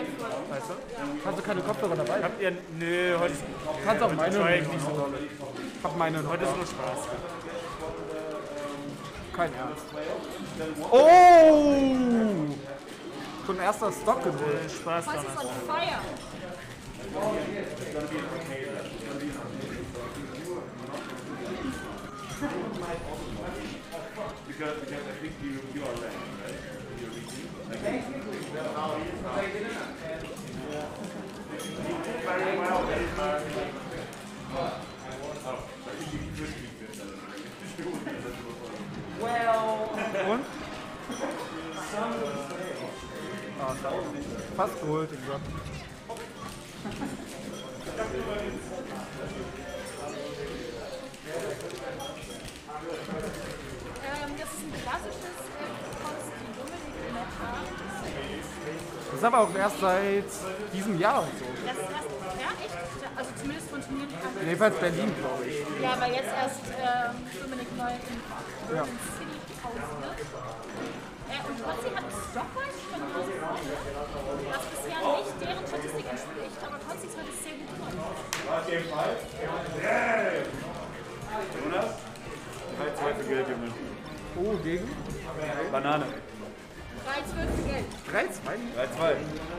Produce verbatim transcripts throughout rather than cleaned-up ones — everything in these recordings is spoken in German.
Weißt du? Hast du keine Kopfhörer dabei? Habt ihr. Nö, heute. Kannst auch meine nehmen. nicht so. Hab meine. Heute ist nur Spaß. Kein Ernst. Oh! Schon erster Stock geholt. Äh, Spaß Was dran. ist on fire? Because, because I think you, you are late, right? You're reaching. Very well, very well. Oh, I think you could be Well. Und? Ah, fast geholt, wie gesagt. Ähm, das ist ein klassisches Konsti-Dominik-Metall. Das ist aber auch erst seit diesem Jahr und so. Das ist erst, ja, echt? Also zumindest von Turnieren kann Jedenfalls Berlin, glaube ich. Ja, aber jetzt erst ähm, Dominik neu in Ja. Berlin City pausiert. Äh, und Konsti hat Stockwise von Hause vorne, was bisher nicht deren Statistik entspricht, aber Konsti ist heute sehr gut drin. Jonas? drei zwei für Geld, Junge. Oh, gegen? Banane. drei zwölf für Geld. drei zwei? drei zwei.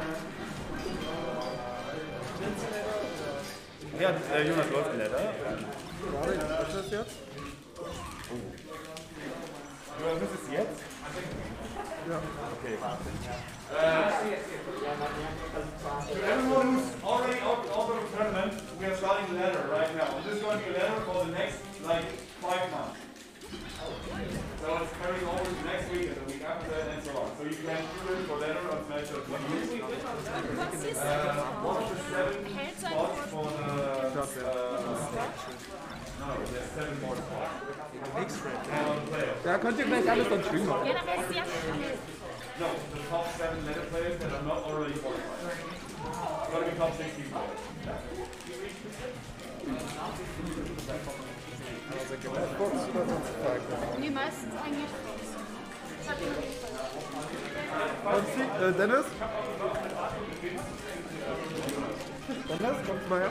Ja, äh, Jonas läuft in der da. Warte, was ist das jetzt? Jonas, was ist jetzt? Ja. Okay. Everyone who's already out, out of the tournament, we are starting the ladder right now. This is going to be a ladder for the next, like, five months. So it's carrying over to next week and the week after that and so on. So you can do it for ladder on Smash dot com. Und Konsti ist What is the seven hält seinen spots Vorsprung. for the... Uh, no, there's seven more spots. And on playoff. Da könnt ihr gleich alles dann spielen. Ja, dann wäre es sehr schnell. No, the top seven ladder players that are not already qualified. It's going to be top sixteen players. Nee, meistens eigentlich Fox. Ich hab ihn nicht Und, äh, Dennis? Dennis, kommst du mal her?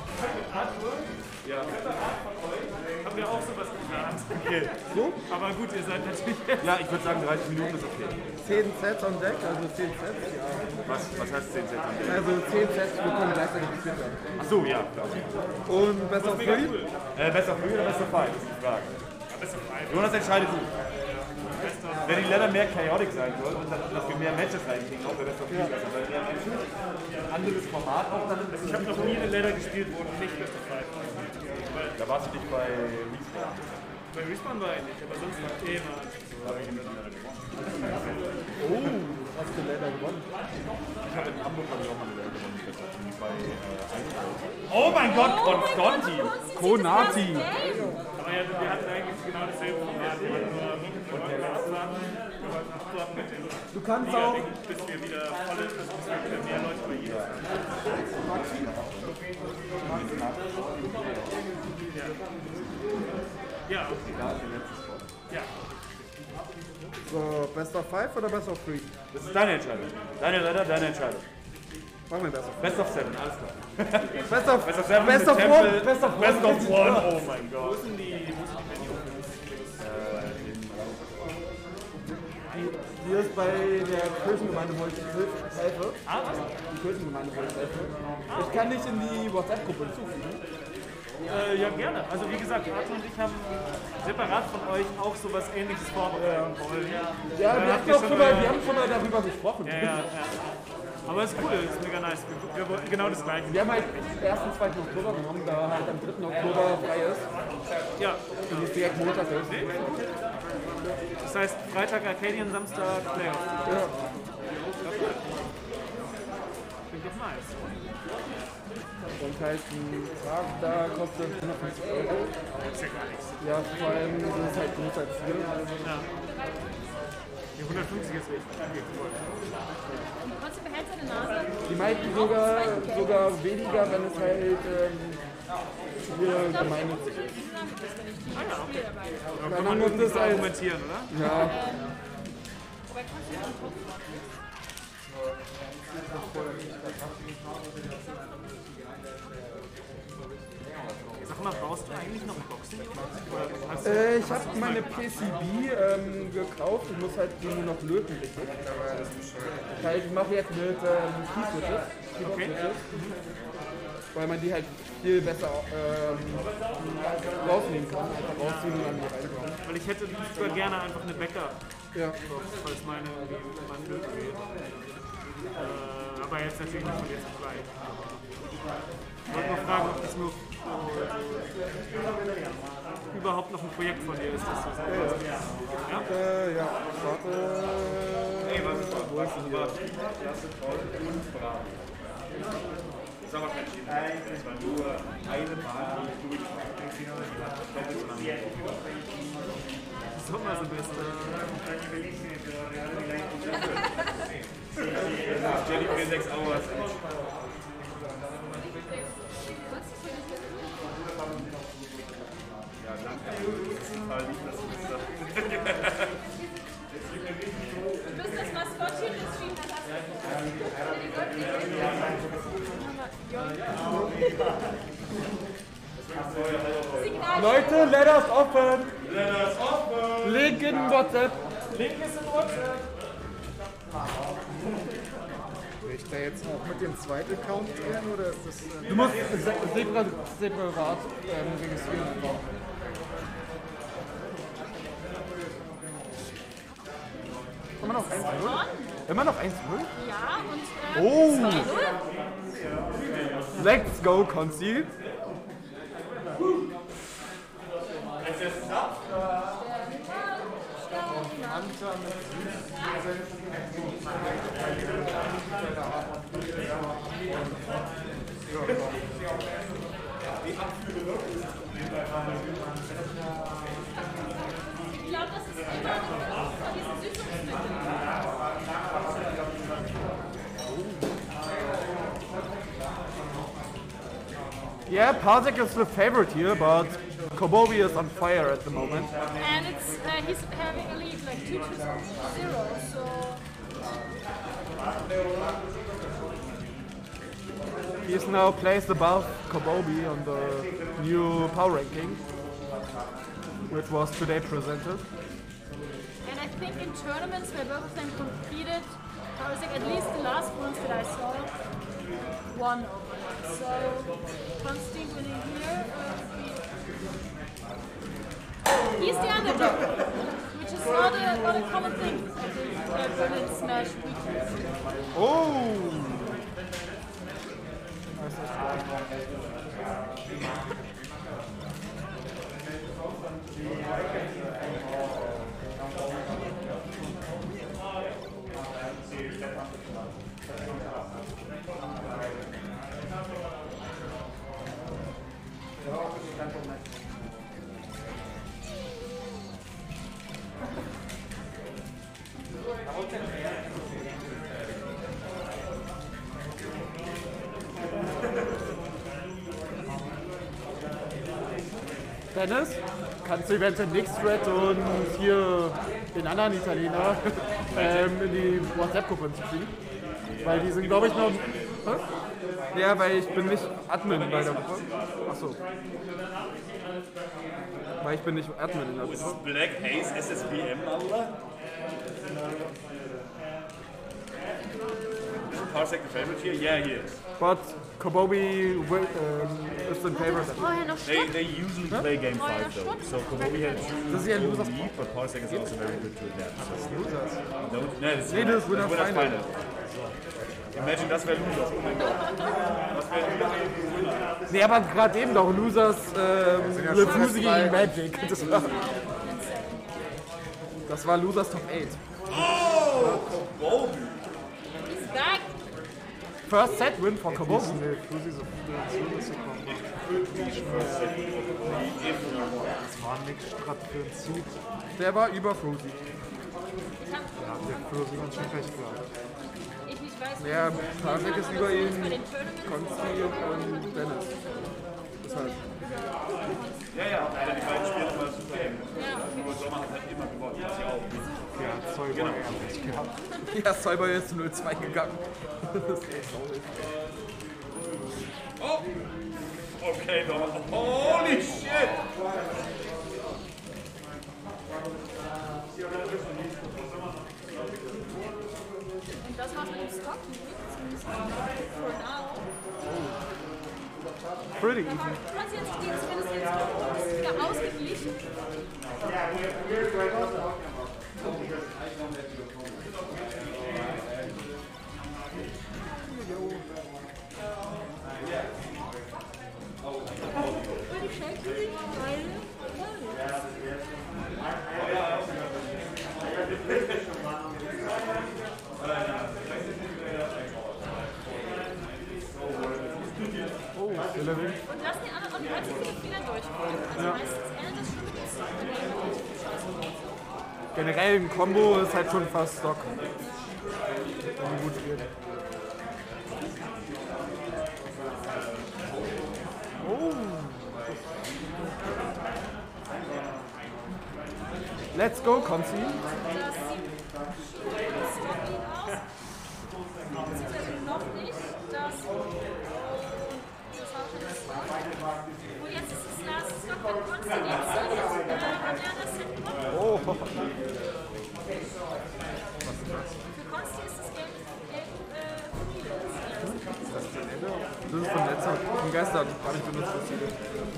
Ja. Haben wir auch sowas geplant. Okay. So? Aber gut, ihr seid natürlich. Ja, ich würde sagen dreißig Minuten ist okay. zehn Sets on Deck, also zehn Sets, ja. Was, was heißt zehn Sets am Tag? Also zehn Sets, wir können gleichzeitig gespielt werden. Ach so, ja, klar. Und besser auf Free? Äh, besser früh oder besser five? Das ist die Frage. Jonas entscheidet du. Wenn die Ladder mehr chaotic sein soll und dass, dass wir mehr Matches reinkriegen, auch der Best of Three besser. Weil mehr Matches, ein anderes Format auch dann. Ich habe noch nie eine Ladder gespielt, wo nicht Best of Five war. Da warst du nicht bei Respawn. Bei Respawn war ich nicht, aber sonst war ich immer. Oh, hast du leider gewonnen. Ich habe in Hamburg habe ich auch mal eine Ladder gewonnen. Das war ziemlich bei äh, Eisball. Oh mein Gott, Constanti! Konati. Aber ja, wir hatten eigentlich genau dasselbe Format. Wir wollten nur wir wollten abwarten, wir wollten abwarten mit dem Du kannst auch. Liga-Ding, bis wir wieder volle, also bis wir wieder mehr Leute bei jedem haben. Ja. Ja. Ja. So, Best of Five oder Best of Three? Das ist deine Entscheidung. Deine Ladder, deine Entscheidung. Machen wir Best of Best of Seven, alles klar. Five. Best of, Best of Seven, Best mit of Tempel, One. Best of Best One. of One, oh mein Wo Gott. sind die, wo sind die Menüs? Hier ist bei der Kirchengemeinde, wo ich helfe. Ah, was? Die Kirchengemeinde, wo ich helfe. Ich kann dich in die WhatsApp-Gruppe hinzufügen. Äh, ja, gerne. Also wie gesagt, Arthur und ich haben separat von euch auch sowas Ähnliches vorbereiten wollen. Ja, Dann wir, habt hatten ihr auch schon schon mal, mal- wir haben schon mal darüber gesprochen. Ja, ja, ja. Aber es ist cool, es ist mega nice. Wir, wir wollten genau das Gleiche. Wir haben halt ersten, zweiten Oktober genommen, da halt am dritten Oktober frei ist. Ja, Und es direkt Montag ist. das heißt Freitag Arcadian, Samstag Playoff. Ja. Klingt doch nice. Und halt ein Tag da kostet hundertfünfzig Euro. Das ist ja gar nichts. Ja, vor allem ist es halt größer als hier. Ja. Die hundertfünfzig ist richtig. Okay, cool. Konsti behält seine Nase. Die meinten sogar, sogar weniger, wenn es halt ähm, hier gemeinnützig ist. Ah ja, okay. Dabei. Da kann man muss irgendwie das halt- argumentieren, oder? Ja, Wobei Konsti am Top war. Sag mal, brauchst du eigentlich noch ein Boxing? Äh, ich habe meine P C B ähm, gekauft. Ich muss halt die nur noch löten, richtig. Aber halt, ich mache jetzt mit ähm, Key-Switches, Keyboard-Switches, weil man die halt viel besser ähm, rausnehmen kann. Einfach rausziehen und dann hier reinkommen. Weil ich hätte super gerne einfach eine Backup, Ja. falls meine mein Löten wäre. Äh, aber jetzt natürlich nicht von jetzt auf gleich. Ich wollte mal fragen, ob das nur überhaupt noch ein Projekt von dir ist, das du sagst. Ja? Äh, ja, warte. Hey, was ist das? Wo ist denn hier? Sag mal, kein Schiff. Es war nur eine Bahn, die ich durchfahre. Sommersemester. Jelly für sechs Hours. Ja, danke. Das ist total lieb, dass du das sagst. Du bist das Maskottchen des Signal. Leute, let us open! Let us open! Link in WhatsApp! Link ist in WhatsApp. Will ich da jetzt auch mit dem zweiten Account gehen oder ist das. Äh, Du musst se separ separat ähm, registrieren. Immer noch eins null? Immer noch eins null? Ja, und äh, Oh. zwei null. Let's go, Konzi! Ich glaube, das ist immer noch von diesen Süßungsmitteln. Yeah, Parsec is the favorite here, but Kobobi is on fire at the moment. And it's uh, he's having a lead like two to zero, so He's now placed above Kobobi on the new power ranking, which was today presented. and I think in tournaments where both of them competed, I was like at least the last ones that I saw, one over them. So Konstantin winning here. Uh, he's the underdog, which is not a not a common thing. I think uh, Berlin Smash weekends. Oh! Dennis, kannst du eventuell Nixthread und hier den anderen Italiener ähm, in die WhatsApp-Gruppe hinzufügen? Weil die sind, glaube ich, noch... Hä? Ja, weil ich bin nicht Admin bei der Gruppe. Achso. Weil ich bin nicht Admin in der Gruppe. Black Haze S S B M, Alter. Is Parsec the favorite here? Yeah, he is. But Kobobi will, um, is in favor. Vorher noch They, Stutt. they usually play game five though. So Kobobi had two Das ist ja ein Loser. lead, but Parsec is also very good to adapt. So Losers. no, no, das ist Nee, das ist Winner Winner's Final. Final. Imagine, das wäre Losers. Oh mein Gott. Das wäre Winner. Nee, aber gerade eben doch Losers ähm, Refusi gegen Magic. Das war, das war Losers Top acht. Oh, Kobobi. He's back. First Set Win for Kobobi. Nee, Fusi so viel dazu bekommen. Das war nix Strat für ein Seed. Der war über Frusi. Ja, der Fusi hat schon recht gehabt. Ich nicht weiß, wie Ja, die Parsec haben, ist aber über so ihn, bei den Tournaments Konsti und Dennis. Deshalb. Ja, ja, aber die beiden spielen immer super eng. Ja. Nur Sommer hat halt immer gewonnen, was ja auch. Ja, Zoll war ehrlich gehabt. Ja, Cyber ist zu null zwei gegangen. Das ist echt traurig. Oh! Okay, Dom. Holy shit! Und das macht man im Stock nicht, zumindest for now. Pretty Da easy. war quasi jetzt die zumindest jetzt ein bisschen wieder ausgeglichen. Pretty shaky, weil... Oh, Syllabik. Und lassen die anderen auch nicht allzu viele Fehler durchkommen. Also meistens endet das schon mit dem Stock, wenn der jemand Generell ein Combo ist halt schon fast Stock. Wenn die gut spielt. Oh. Let's go, Conzi. Das sieht stabil aus. Beziehungsweise noch nicht. Das, das war schon das Stock. Und jetzt ist das Last Stock von Konsti, die zieht. Äh, hat er das Set gewonnen. Oh. Für Konsti ist das Game, Game äh, Das ist von letzter. Von gestern. Gar nicht benutzt, das Ziel.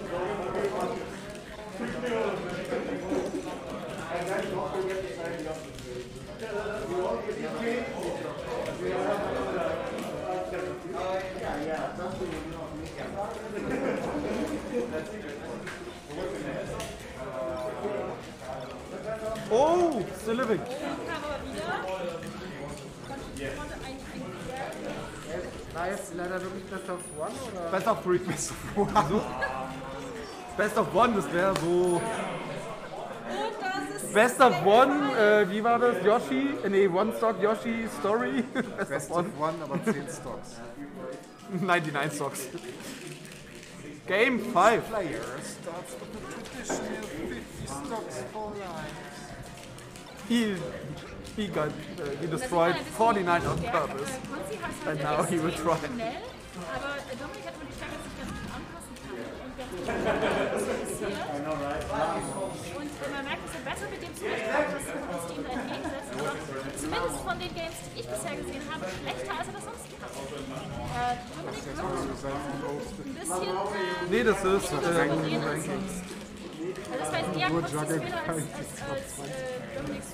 Oh, Syllabik. kam aber wieder. Konnte ein, ein War jetzt leider wirklich Best of One oder? Best of Three. Best of One. Wieso? Best of One, das wäre so. Und das ist Best of One, äh, wie war das? Yoshi? Äh, Nee, One Stock Yoshi Story. Best, Best of One. of One, aber zehn Stocks. neunundneunzig Stocks. Game five. Player starts with the traditional fifty stocks for life. He, he got, uh, he destroyed forty-nine on purpose. And now he will try. Schnell, aber Dominik hat immer die Stärke, dass sich ganz gut anpassen kann. Und ganz gut passiert. Und man merkt, dass er besser mit dem zurechtkommt, was uns ihm da entgegensetzt. Aber zumindest von den Games, die ich bisher gesehen habe, schlechter als er das sonst kann. Äh, Dominik wirkt ein bisschen äh, Nee, das ist. souverän Äh, ansonsten. Also das heißt, eher Konstanz Fehler als, als, als äh, Dominiks.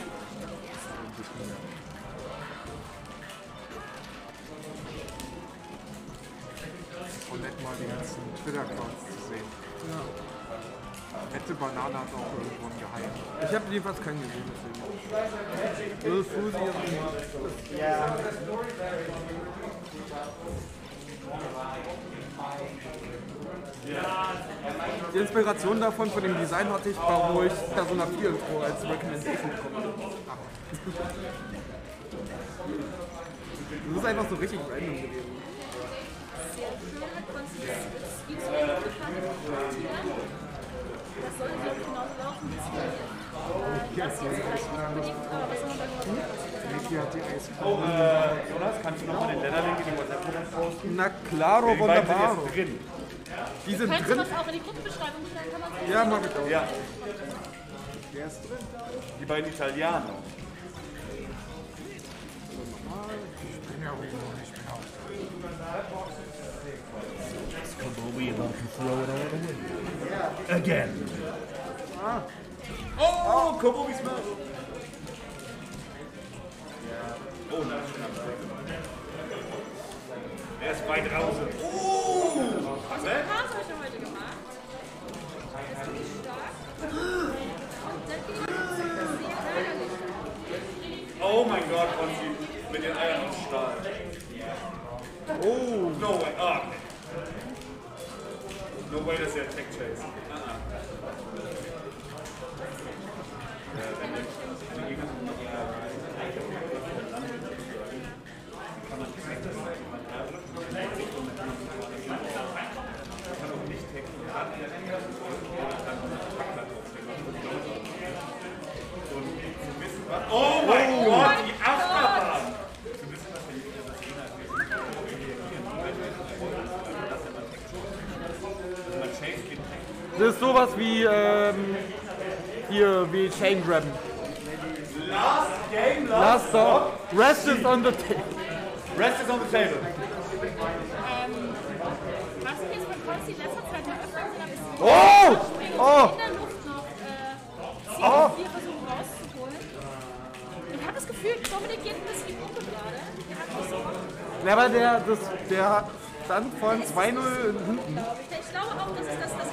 Und nett mal die ganzen Twitter-Accounts zu sehen. Hätte Banane hat auch irgendwann geheilt. ich habe jedenfalls keinen gesehen, deswegen. Will Fusi Die Inspiration davon, von dem Design hatte ich, war, wo ich Persona vier Intro als Recommendation bekommen habe. Das ist einfach so richtig random gewesen. Sehr schön, konzipiert, wie zu den Bekannten. Das sollte ja genauso laufen wie es hier. Das jetzt vielleicht nicht unbedingt, aber was soll man da noch? Niki hat die Eis. Oh, äh, Jonas, kannst du nochmal den Letterlink in die WhatsApp-Gruppe posten? Na claro, Die beiden sind wunderbar. jetzt drin. Die sind Könntest du drin. das auch in die Gruppenbeschreibung stellen? Kann man das Ja, mach ich auch. Ja, Wer ist drin? die beiden Italiener. Oh, Kobobi Smash! Oh, nein, er ist weit draußen. Oh! Was für ein Pass habe ich denn heute gemacht? Das ist ziemlich stark. Und dann geht es sehr ärgerlich. Oh mein Gott, Konzi, mit den Eiern aus Stahl. Oh, No way, ah. No way, das ist ja Tech Chase. Oh mein Gott, die Achterbahn! Das ist sowas wie, ähm, hier, wie Chain Grabben. Last game, last, Last Stop. Rest is on the table. Rest is on the table. Ähm, was ich jetzt von Konsti in letzter Zeit mal öfter gesehen habe, ist Oh! Springen Oh! in der Luft noch äh, C Oh! vier versuchen rauszuholen. Ich habe das Gefühl, Dominik geht ein bisschen unter gerade. Der hat nicht so Bock. Ja, aber der, das, der stand von zwei null hinten. Ich glaube auch, dass es das, das